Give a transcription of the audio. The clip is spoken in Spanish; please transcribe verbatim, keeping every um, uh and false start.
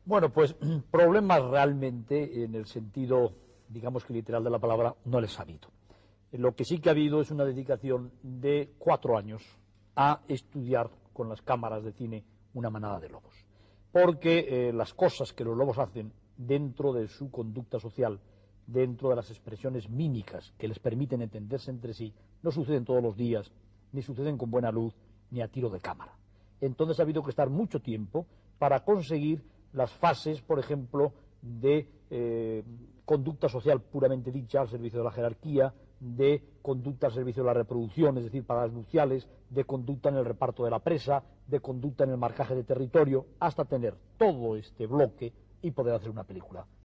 Bueno, pues problemas realmente, en el sentido, digamos que literal de la palabra, no les ha habido. Lo que sí que ha habido es una dedicación de cuatro años a estudiar con las cámaras de cine Una manada de lobos. Porque eh, las cosas que los lobos hacen dentro de su conducta social, dentro de las expresiones mímicas que les permiten entenderse entre sí, no suceden todos los días, ni suceden con buena luz, ni a tiro de cámara. Entonces ha habido que estar mucho tiempo para conseguir las fases, por ejemplo, de eh, conducta social puramente dicha al servicio de la jerarquía, de conducta al servicio de la reproducción, es decir, para las nupciales, de conducta en el reparto de la presa, de conducta en el marcaje de territorio, hasta tener todo este bloque y poder hacer una película.